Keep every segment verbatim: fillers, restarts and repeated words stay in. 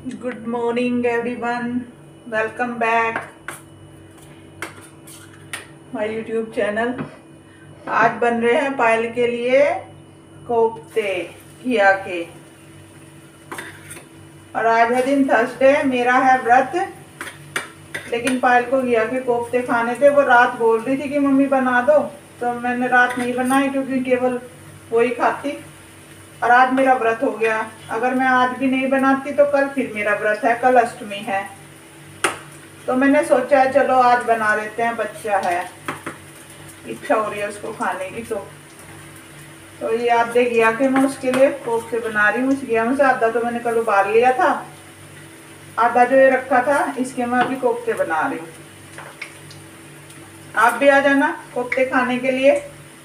Good morning everyone, welcome back my YouTube channel. आज बन रहे हैं पायल के लिए कोफ्ते घिया के। और आज है दिन थर्सडे, मेरा है व्रत। लेकिन पायल को घिया के कोफ्ते खाने थे। वो रात बोल रही थी कि मम्मी बना दो, तो मैंने रात नहीं बनाई क्योंकि केवल वही खाती। और आज मेरा व्रत हो गया। अगर मैं आज भी नहीं बनाती तो कल फिर मेरा व्रत है, कल अष्टमी है। तो मैंने सोचा है चलो आज बना लेते हैं, बच्चा है, इच्छा हो रही है उसको खाने की। तो तो ये आधे घिया के मैं उसके लिए कोफ्ते बना रही हूँ। इस घिया में से आधा तो मैंने कल उबाल लिया था, आधा जो ये रखा था इसके मैं अभी कोफ्ते बना रही हूँ। आप भी आ जाना कोफ्ते खाने के लिए।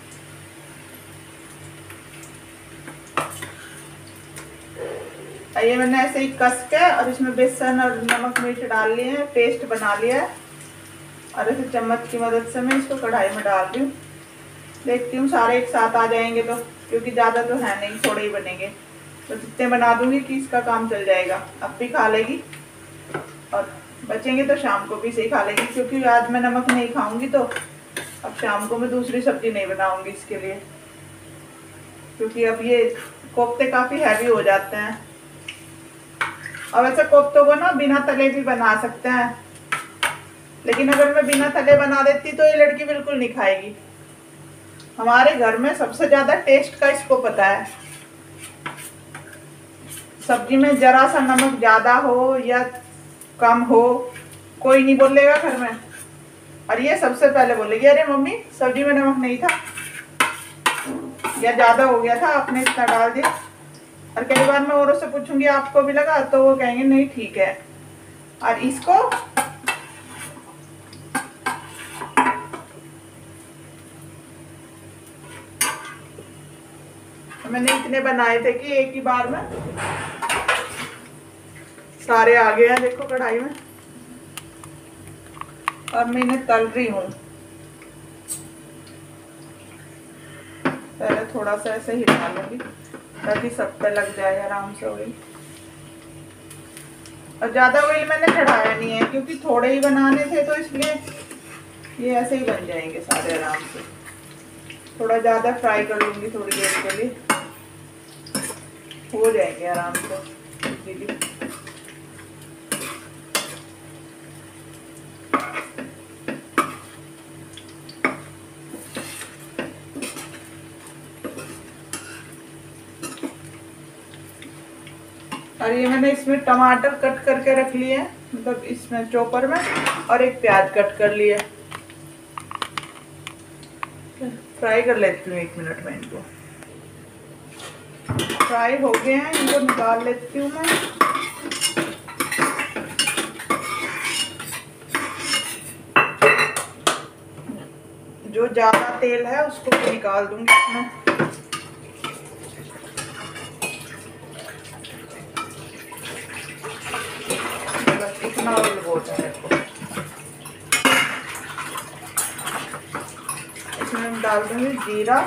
ये मैंने ऐसे ही कस के और इसमें बेसन और नमक मिर्च डाल लिए हैं, पेस्ट बना लिया है। और ऐसे चम्मच की मदद से मैं इसको कढ़ाई में डाल रही हूँ। देखती हूँ सारे एक साथ आ जाएंगे तो, क्योंकि ज़्यादा तो है नहीं, थोड़े ही बनेंगे। तो जितने बना दूंगी कि इसका काम चल जाएगा। अब भी खा लेगी और बचेंगे तो शाम को भी सही खा लेगी, क्योंकि आज मैं नमक नहीं खाऊंगी तो अब शाम को मैं दूसरी सब्जी नहीं बनाऊंगी इसके लिए। क्योंकि अब ये कोफ्ते काफ़ी हैवी हो जाते हैं। और वैसे कोफ्तों को ना बिना तले भी बना सकते हैं, लेकिन अगर मैं बिना तले बना देती तो ये लड़की बिल्कुल नहीं खाएगी। हमारे घर में सबसे ज्यादा टेस्ट का इसको पता है। सब्जी में जरा सा नमक ज्यादा हो या कम हो कोई नहीं बोलेगा घर में। और ये सबसे पहले बोलेगी अरे मम्मी सब्जी में नमक नहीं था या ज्यादा हो गया था, आपने इतना डाल दिया। और कई बार मैं औरों से पूछूंगी आपको भी लगा, तो वो कहेंगे नहीं ठीक है। और इसको मैंने इतने बनाए थे कि एक ही बार में सारे आ गए हैं, देखो कढ़ाई में। और मैं इन्हें तल रही हूँ। पहले थोड़ा सा ऐसे हिला लूंगी ताकि सब पे लग जाए आराम से ऑयल। और ज्यादा ऑयल मैंने चढ़ाया नहीं है क्योंकि थोड़े ही बनाने थे, तो इसलिए ये ऐसे ही बन जाएंगे सारे आराम से। थोड़ा ज्यादा फ्राई कर लूंगी थोड़ी देर के लिए, हो जाएंगे आराम से दीदी। और ये मैंने इसमें टमाटर कट करके रख लिए हैं, मतलब इसमें चॉपर में, और एक प्याज कट कर लिया। फ्राई कर लेती हूँ एक मिनट में इनको। फ्राई हो गए हैं, इनको निकाल लेती हूँ मैं। जो ज्यादा तेल है उसको भी निकाल दूंगी इसमें। बस इतना ऑयल बहुत है मेरे को। इसमें डाल दूंगी जीरा,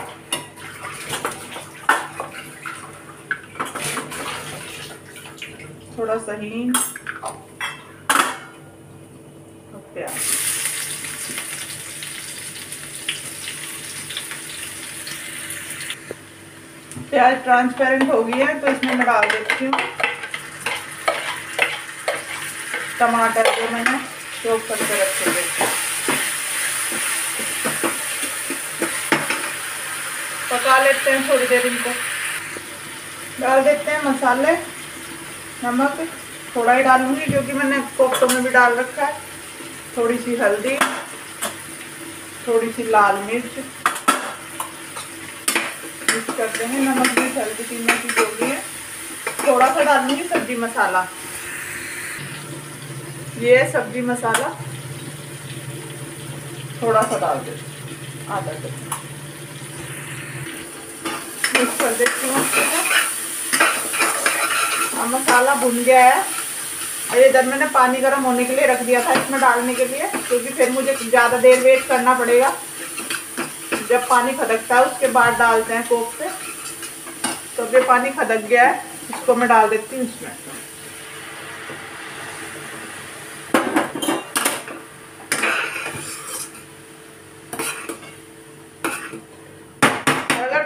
थोड़ा सा हींग और प्याज। प्याज ट्रांसपेरेंट हो गई है तो इसमें मैं डाल देती हूँ टमाटर जो मैंने चॉप करके रखे थे। पका लेते हैं थोड़ी देर इनको। डाल देते हैं मसाले। नमक थोड़ा ही डालूंगी क्योंकि मैंने कोफ्तों में भी डाल रखा है। थोड़ी सी हल्दी, थोड़ी सी लाल मिर्च मिक्स करते हैं। नमक मिर्च हल्दी तीनों की जो भी है। थोड़ा सा डालूंगी सब्जी मसाला। ये है सब्जी मसाला, थोड़ा सा डाल देती, आधा चम्मच मिक्स कर देती हूँ। अब मसाला भुन गया है और इधर मैंने पानी गर्म होने के लिए रख दिया था इसमें डालने के लिए, क्योंकि फिर मुझे ज़्यादा देर वेट करना पड़ेगा। जब पानी खदकता है उसके बाद डालते हैं कोफ्ते। तो ये पानी खदक गया है, इसको मैं डाल देती हूँ इसमें।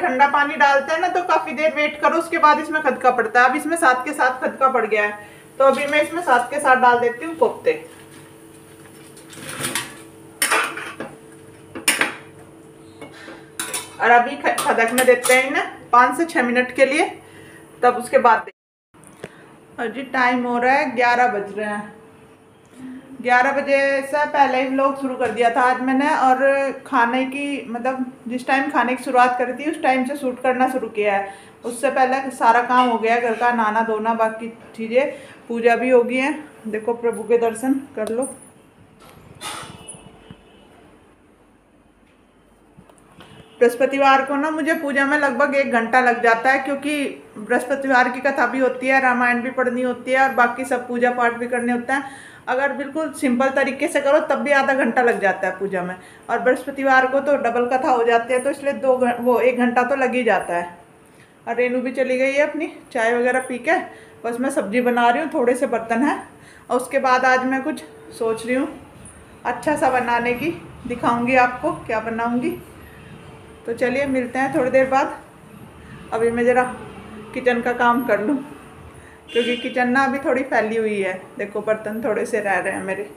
ठंडा पानी डालते हैं ना तो काफी देर वेट करो, उसके बाद इसमें खदका पड़ता है। अब इसमें साथ के साथ खदका पड़ गया है, तो अभी मैं इसमें साथ के साथ डाल देती हूँ कोफ्ते। और अभी खदकने देते हैं ना पाँच से छह मिनट के लिए, तब उसके बाद। और जी टाइम हो रहा है ग्यारह बज रहे हैं। ग्यारह बजे से पहले ही व्लॉग शुरू कर दिया था आज मैंने, और खाने की मतलब जिस टाइम खाने की शुरुआत करी थी उस टाइम से शूट करना शुरू किया है। उससे पहले सारा काम हो गया, घर का नहाना धोना, बाकी चीज़ें, पूजा भी हो गई है। देखो प्रभु के दर्शन कर लो। बृहस्पतिवार को ना मुझे पूजा में लगभग एक घंटा लग जाता है, क्योंकि बृहस्पतिवार की कथा भी होती है, रामायण भी पढ़नी होती है और बाकी सब पूजा पाठ भी करने होते हैं। अगर बिल्कुल सिंपल तरीके से करो तब भी आधा घंटा लग जाता है पूजा में, और बृहस्पतिवार को तो डबल कथा हो जाती है, तो इसलिए दो वो एक घंटा तो लग ही जाता है। और रेनू भी चली गई है अपनी चाय वगैरह पी के, बस मैं सब्जी बना रही हूँ, थोड़े से बर्तन हैं। और उसके बाद आज मैं कुछ सोच रही हूँ अच्छा सा बनाने की, दिखाऊँगी आपको क्या बनाऊँगी। तो चलिए मिलते हैं थोड़ी देर बाद। अभी मैं ज़रा किचन का काम कर लूँ, क्योंकि किचन ना अभी थोड़ी फैली हुई है। देखो बर्तन थोड़े से रह रहे हैं, मेरे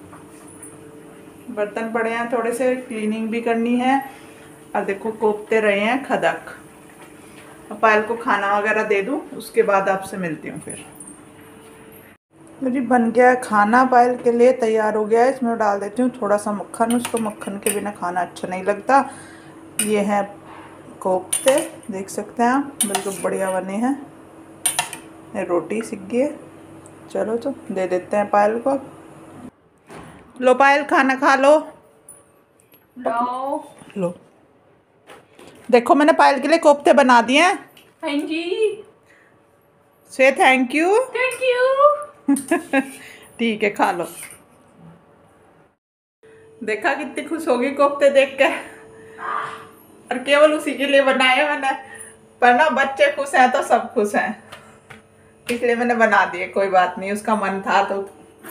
बर्तन पड़े हैं, थोड़े से क्लीनिंग भी करनी है। और देखो कोफ्ते रहे हैं खदक। पायल को खाना वगैरह दे दूँ, उसके बाद आपसे मिलती हूँ फिर। मुझे बन गया खाना, पायल के लिए तैयार हो गया है। इसमें डाल देती हूँ थोड़ा सा मक्खन, उसको मक्खन के बिना खाना अच्छा नहीं लगता। ये है कोफ्ते, देख सकते हैं आप, बिल्कुल बढ़िया बने हैं। ये रोटी सीख गई है, चलो तो दे देते हैं पायल को। लो पायल खाना खा लो। लो लो देखो मैंने पायल के लिए कोफ्ते बना दिए हैं। हाँ जी, से थैंक यू। Thank you. ठीक है खा लो। देखा कितनी खुश होगी कोफ्ते देख के, और केवल उसी के लिए बनाए मैंने, पर ना बच्चे खुश हैं तो सब खुश हैं, इसलिए मैंने बना दिए। कोई बात नहीं, उसका मन था तो।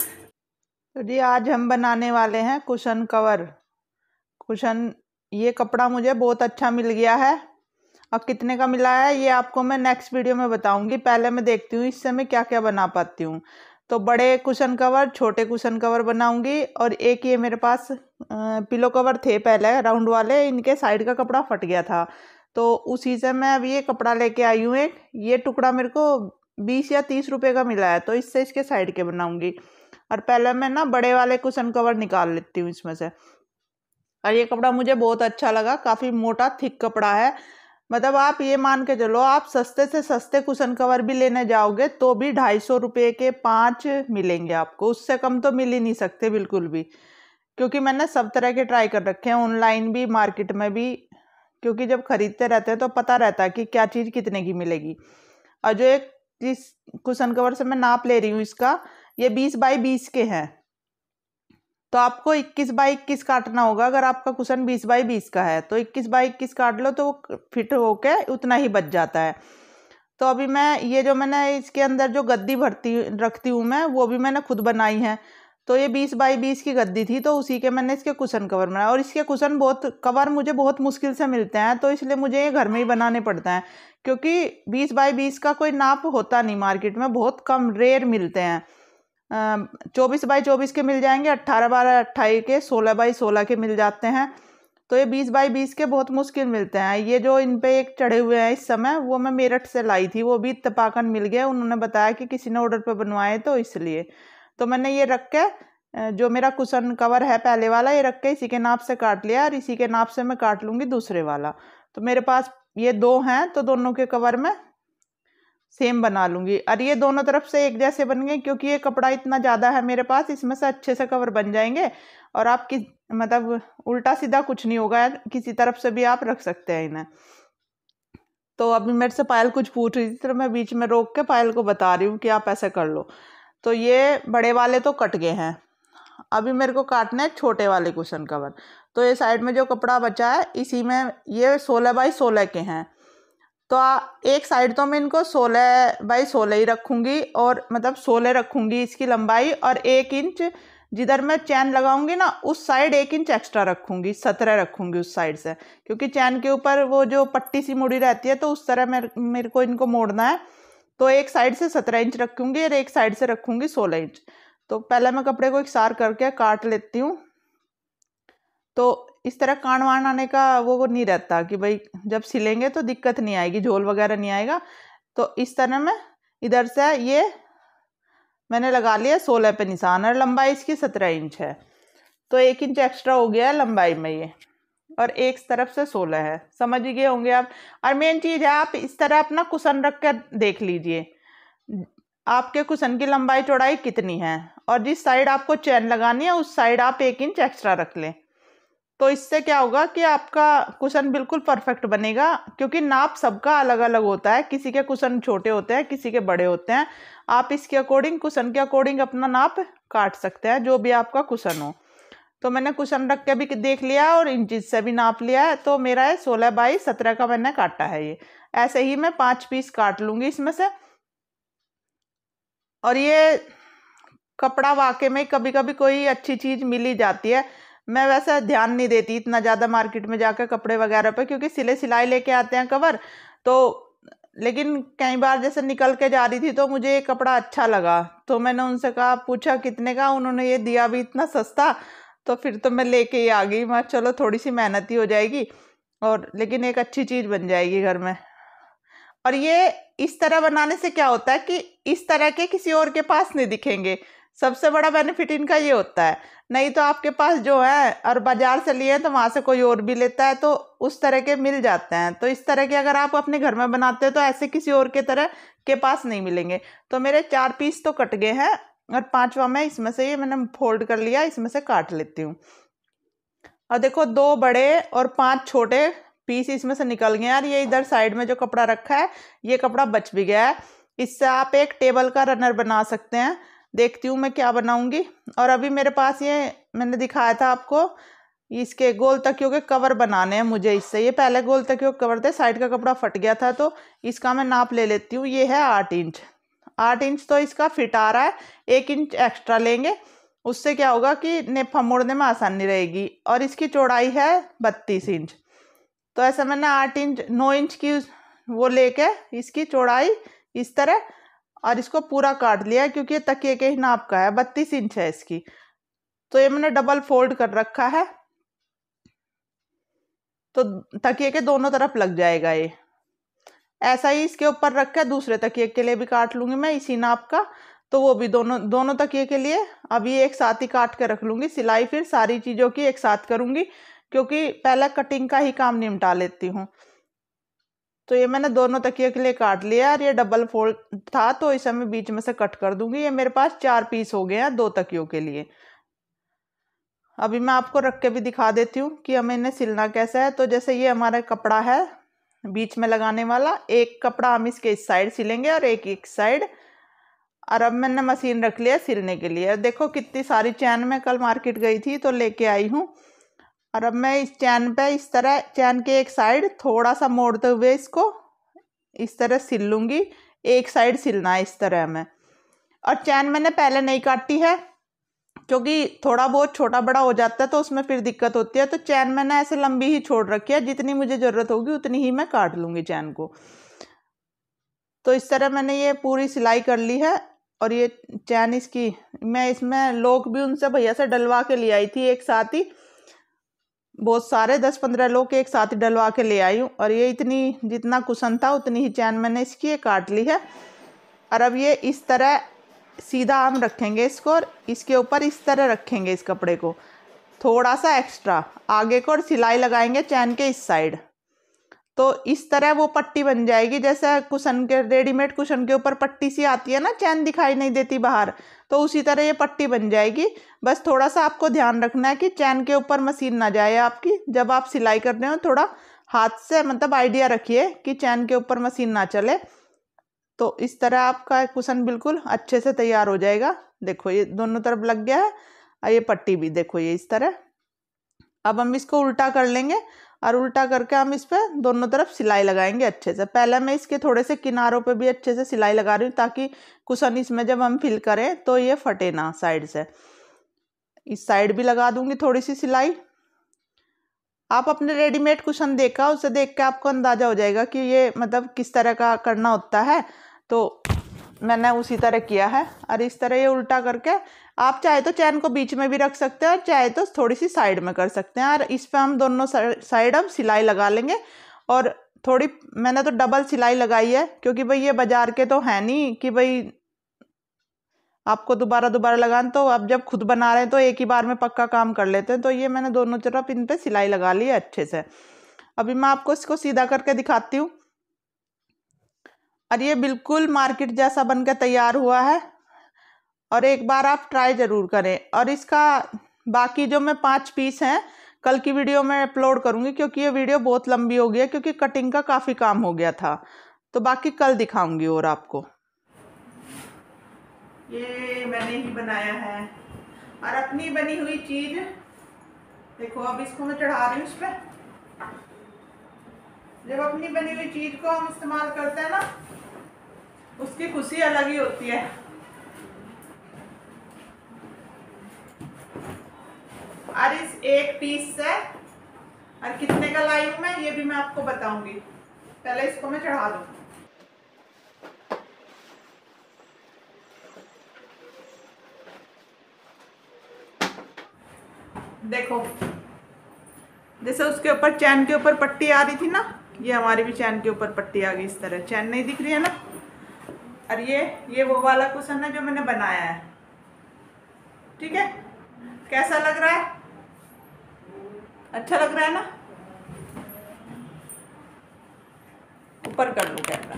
तो जी आज हम बनाने वाले हैं कुशन कवर। कुशन, ये कपड़ा मुझे बहुत अच्छा मिल गया है, और कितने का मिला है ये आपको मैं नेक्स्ट वीडियो में बताऊंगी। पहले मैं देखती हूँ इससे मैं क्या क्या बना पाती हूँ। तो बड़े कुशन कवर, छोटे कुशन कवर बनाऊंगी। और एक ये मेरे पास पिलो कवर थे पहले राउंड वाले, इनके साइड का कपड़ा फट गया था, तो उसी से मैं अभी ये कपड़ा लेके आई हूँ एक। ये टुकड़ा मेरे को बीस या तीस रुपए का मिला है, तो इससे इसके साइड के बनाऊंगी। और पहले मैं ना बड़े वाले कुशन कवर निकाल लेती हूँ इसमें से। और ये कपड़ा मुझे बहुत अच्छा लगा, काफ़ी मोटा थिक कपड़ा है। मतलब आप ये मान के चलो, आप सस्ते से सस्ते कुशन कवर भी लेने जाओगे तो भी ढाई सौ रुपये के पाँच मिलेंगे आपको, उससे कम तो मिल ही नहीं सकते बिल्कुल भी। क्योंकि मैंने सब तरह के ट्राई कर रखे हैं, ऑनलाइन भी मार्केट में भी, क्योंकि जब खरीदते रहते हैं तो पता रहता है कि क्या चीज़ कितने की मिलेगी। और जो एक जिस कुशन कवर से मैं नाप ले रही हूँ इसका, ये बीस बाई बीस के हैं, तो आपको इक्कीस बाई इक्कीस काटना होगा। अगर आपका कुशन बीस बाई बीस का है तो इक्कीस बाई इक्कीस काट लो, तो वो फिट होके उतना ही बच जाता है। तो अभी मैं ये जो मैंने इसके अंदर जो गद्दी भरती रखती हूँ मैं, वो भी मैंने खुद बनाई है। तो ये बीस बाई बीस की गद्दी थी, तो उसी के मैंने इसके कुशन कवर बनाए। और इसके कुशन बहुत कवर मुझे बहुत मुश्किल से मिलते हैं, तो इसलिए मुझे ये घर में ही बनाने पड़ते हैं, क्योंकि बीस बाई बीस का कोई नाप होता नहीं मार्केट में, बहुत कम रेयर मिलते हैं। चौबीस बाई चौबीस के मिल जाएंगे, अट्ठारह बारह अट्ठाईस के, सोलह बाई सोलह के मिल जाते हैं। तो ये बीस बाई बीस के बहुत मुश्किल मिलते हैं। ये जो इन पे एक चढ़े हुए हैं इस समय, वो मैं मेरठ से लाई थी, वो भी इत्तेफाकन मिल गया। उन्होंने बताया कि किसी ने ऑर्डर पे बनवाए, तो इसलिए तो मैंने ये रख के, जो मेरा कुशन कवर है पहले वाला, ये रख के इसी के नाप से काट लिया, और इसी के नाप से मैं काट लूँगी दूसरे वाला। तो मेरे पास ये दो हैं, तो दोनों के कवर में सेम बना लूँगी। और ये दोनों तरफ से एक जैसे बन गए, क्योंकि ये कपड़ा इतना ज़्यादा है मेरे पास, इसमें से अच्छे से कवर बन जाएंगे। और आपकी मतलब उल्टा सीधा कुछ नहीं होगा, किसी तरफ से भी आप रख सकते हैं इन्हें। तो अभी मेरे से पायल कुछ पूछ रही थी, तो मैं बीच में रोक के पायल को बता रही हूँ कि आप ऐसे कर लो। तो ये बड़े वाले तो कट गए हैं, अभी मेरे को काटने हैं छोटे वाले कुशन कवर। तो ये साइड में जो कपड़ा बचा है, इसी में ये सोलह बाई सोलह के हैं, तो एक साइड तो मैं इनको सोलह बाई सोलह ही रखूँगी, और मतलब सोलह रखूँगी इसकी लंबाई, और एक इंच जिधर मैं चैन लगाऊंगी ना उस साइड एक इंच एक्स्ट्रा रखूंगी, सत्रह रखूंगी उस साइड से, क्योंकि चैन के ऊपर वो जो पट्टी सी मुड़ी रहती है तो उस तरह मेरे मेरे को इनको मोड़ना है। तो एक साइड से सत्रह इंच रखूंगी और एक साइड से रखूंगी सोलह इंच। तो पहले मैं कपड़े को इकसार करके काट लेती हूँ। तो इस तरह कान वान आने का वो वो नहीं रहता कि भाई जब सिलेंगे तो दिक्कत नहीं आएगी, झोल वगैरह नहीं आएगा। तो इस तरह मैं इधर से ये मैंने लगा लिया सोलह पे निशान, और लंबाई इसकी सत्रह इंच है, तो एक इंच एक्स्ट्रा हो गया है लंबाई में ये, और एक तरफ से सोलह है। समझ ही गए होंगे आप। और मेन चीज़ है आप इस तरह अपना कुशन रख कर देख लीजिए आपके कुशन की लंबाई चौड़ाई कितनी है, और जिस साइड आपको चैन लगानी है उस साइड आप एक इंच एक्स्ट्रा रख लें। तो इससे क्या होगा कि आपका कुशन बिल्कुल परफेक्ट बनेगा, क्योंकि नाप सबका अलग अलग होता है। किसी के कुशन छोटे होते हैं, किसी के बड़े होते हैं। आप इसके अकॉर्डिंग कुशन के अकॉर्डिंग अपना नाप काट सकते हैं, जो भी आपका कुशन हो। तो मैंने कुशन रख के भी देख लिया और इंचेस से भी नाप लिया है। तो मेरा है सोलह बाई सत्रह का मैंने काटा है ये। ऐसे ही मैं पाँच पीस काट लूँगी इसमें से। और ये कपड़ा वाकई में कभी कभी कोई अच्छी चीज़ मिल ही जाती है। मैं वैसे ध्यान नहीं देती इतना ज़्यादा मार्केट में जाकर कपड़े वगैरह पे, क्योंकि सिले सिलाई लेके आते हैं कवर। तो लेकिन कई बार जैसे निकल के जा रही थी तो मुझे ये कपड़ा अच्छा लगा, तो मैंने उनसे कहा, पूछा कितने का, उन्होंने ये दिया भी इतना सस्ता। तो फिर तो मैं लेके ही आ गई। मैं चलो थोड़ी सी मेहनत ही हो जाएगी, और लेकिन एक अच्छी चीज़ बन जाएगी घर में। और ये इस तरह बनाने से क्या होता है कि इस तरह के किसी और के पास नहीं दिखेंगे। सबसे बड़ा बेनिफिट इनका ये होता है। नहीं तो आपके पास जो है और बाजार से लिए तो वहाँ से कोई और भी लेता है, तो उस तरह के मिल जाते हैं। तो इस तरह के अगर आप अपने घर में बनाते हो तो ऐसे किसी और के तरह के पास नहीं मिलेंगे। तो मेरे चार पीस तो कट गए हैं, और पांचवा में इसमें से ये मैंने फोल्ड कर लिया, इसमें से काट लेती हूँ। और देखो दो बड़े और पांच छोटे पीस इसमें से निकल गए। और ये इधर साइड में जो कपड़ा रखा है ये कपड़ा बच भी गया है। इससे आप एक टेबल का रनर बना सकते हैं। देखती हूँ मैं क्या बनाऊंगी। और अभी मेरे पास ये मैंने दिखाया था आपको, इसके गोल तकियों के कवर बनाने हैं मुझे इससे। ये पहले गोल तकियों के कवर थे, साइड का कपड़ा फट गया था, तो इसका मैं नाप ले लेती हूँ। ये है आठ इंच। आठ इंच तो इसका फिट आ रहा है। एक इंच एक्स्ट्रा लेंगे, उससे क्या होगा कि नेफा मोड़ने में आसानी रहेगी। और इसकी चौड़ाई है बत्तीस इंच। तो ऐसा मैंने आठ इंच नौ इंच की वो लेके इसकी चौड़ाई इस तरह, और इसको पूरा काट लिया, क्योंकि ये तकिए के ही नाप का है। बत्तीस इंच है इसकी। तो ये मैंने डबल फोल्ड कर रखा है, तो तकिए के दोनों तरफ लग जाएगा ये। ऐसा ही इसके ऊपर रख के दूसरे तकिए के लिए भी काट लूंगी मैं इसी नाप का। तो वो भी दोनों दोनों तकिए के लिए अभी एक साथ ही काट के रख लूंगी। सिलाई फिर सारी चीज़ों की एक साथ करूंगी, क्योंकि पहले कटिंग का ही काम निपटा लेती हूँ। तो ये मैंने दोनों तकिए के लिए काट लिया, और ये डबल फोल्ड था तो इसे मैं बीच में से कट कर दूंगी। ये मेरे पास चार पीस हो गए हैं दो तकियों के लिए। अभी मैं आपको रख के भी दिखा देती हूँ कि हमें इन्हें सिलना कैसा है। तो जैसे ये हमारा कपड़ा है बीच में लगाने वाला, एक कपड़ा हम इसके इस साइड सिलेंगे और एक एक साइड। और अब मैंने मशीन रख लिया सिलने के लिए। देखो कितनी सारी चैन मैं कल मार्केट गई थी तो लेके आई हूँ। और अब मैं इस चैन पे इस तरह चैन के एक साइड थोड़ा सा मोड़ते हुए इसको इस तरह सिल लूँगी। एक साइड सिलना है इस तरह में। और चैन मैंने पहले नहीं काटी है, क्योंकि थोड़ा बहुत छोटा बड़ा हो जाता है तो उसमें फिर दिक्कत होती है। तो चैन मैंने ऐसे लंबी ही छोड़ रखी है, जितनी मुझे ज़रूरत होगी उतनी ही मैं काट लूँगी चैन को। तो इस तरह मैंने ये पूरी सिलाई कर ली है। और ये चैन इसकी मैं इसमें लोग भी उनसे भैया से डलवा के ले आई थी एक साथ ही, बहुत सारे दस पंद्रह लोग एक साथ ही डलवा के ले आई हूँ। और ये इतनी जितना कुशन था उतनी ही चैन मैंने इसकी काट ली है। और अब ये इस तरह सीधा हम रखेंगे इसको, और इसके ऊपर इस तरह रखेंगे इस कपड़े को थोड़ा सा एक्स्ट्रा आगे को, और सिलाई लगाएंगे चैन के इस साइड। तो इस तरह वो पट्टी बन जाएगी, जैसे कुशन के रेडीमेड कुशन के ऊपर पट्टी सी आती है ना, चैन दिखाई नहीं देती बाहर, तो उसी तरह ये पट्टी बन जाएगी। बस थोड़ा सा आपको ध्यान रखना है कि चैन के ऊपर मशीन ना जाए आपकी। जब आप सिलाई कर रहे हो थोड़ा हाथ से मतलब आइडिया रखिए कि चैन के ऊपर मशीन ना चले। तो इस तरह आपका कुशन बिल्कुल अच्छे से तैयार हो जाएगा। देखो ये दोनों तरफ लग गया है, और ये पट्टी भी देखो ये इस तरह। अब हम इसको उल्टा कर लेंगे, और उल्टा करके हम इस पर दोनों तरफ सिलाई लगाएंगे अच्छे से। पहले मैं इसके थोड़े से किनारों पे भी अच्छे से सिलाई लगा रही हूँ, ताकि कुशन इसमें जब हम फिल करें तो ये फटे ना साइड से। इस साइड भी लगा दूंगी थोड़ी सी सिलाई। आप अपने रेडीमेड कुशन देखा, उसे देख के आपको अंदाज़ा हो जाएगा कि ये मतलब किस तरह का करना होता है। तो मैंने उसी तरह किया है। और इस तरह ये उल्टा करके आप चाहे तो चैन को बीच में भी रख सकते हैं और चाहे तो थोड़ी सी साइड में कर सकते हैं। और इस पर हम दोनों साइड अब सिलाई लगा लेंगे। और थोड़ी मैंने तो डबल सिलाई लगाई है, क्योंकि भाई ये बाजार के तो है नहीं कि भाई आपको दोबारा दोबारा लगाना। तो अब जब खुद बना रहे हैं तो एक ही बार में पक्का काम कर लेते हैं। तो ये मैंने दोनों तरफ इन पे सिलाई लगा ली है अच्छे से। अभी मैं आपको इसको सीधा करके दिखाती हूँ। और ये बिल्कुल मार्केट जैसा बनकर तैयार हुआ है। और एक बार आप ट्राई ज़रूर करें। और इसका बाकी जो मैं पांच पीस हैं कल की वीडियो में अपलोड करूँगी, क्योंकि ये वीडियो बहुत लंबी हो गई है, क्योंकि कटिंग का काफ़ी काम हो गया था। तो बाकी कल दिखाऊंगी और आपको। ये मैंने ही बनाया है और अपनी बनी हुई चीज़ देखो। अब इसको मैं चढ़ा रही हूँ इस पर। जब अपनी बनी हुई चीज़ को हम इस्तेमाल करते हैं ना, उसकी खुशी अलग ही होती है। और इस एक पीस से और कितने का लाई हूँ मैं, ये भी मैं आपको बताऊंगी। पहले इसको मैं चढ़ा दूँ। देखो, जैसे उसके ऊपर चैन के ऊपर पट्टी आ रही थी ना, ये हमारी भी चैन के ऊपर पट्टी आ गई इस तरह। चैन नहीं दिख रही है ना। और ये ये वो वाला कुशन है जो मैंने बनाया है। ठीक है, कैसा लग रहा है? अच्छा लग रहा है ना? ऊपर कर लूं कैमरा।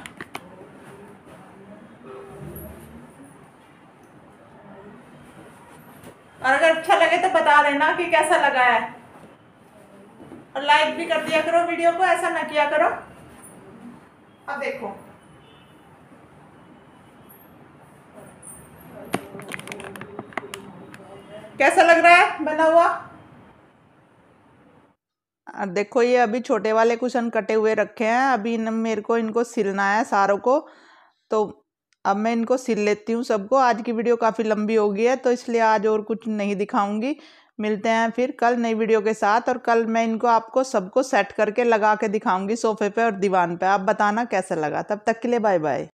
और अगर अच्छा लगे तो बता देना कि कैसा लगा है। और लाइक भी कर दिया करो वीडियो को, ऐसा ना किया करो। अब देखो, कैसा लग रहा है बना हुआ? और देखो, ये अभी छोटे वाले कुशन कटे हुए रखे हैं। अभी इन मेरे को इनको सिलना है सारों को। तो अब मैं इनको सिल लेती हूँ सबको। आज की वीडियो काफ़ी लंबी हो गई है, तो इसलिए आज और कुछ नहीं दिखाऊंगी। मिलते हैं फिर कल नई वीडियो के साथ। और कल मैं इनको आपको सबको सेट करके लगा के दिखाऊंगी सोफे पे और दीवान पे। आप बताना कैसा लगा। तब तक के लिए बाय बाय।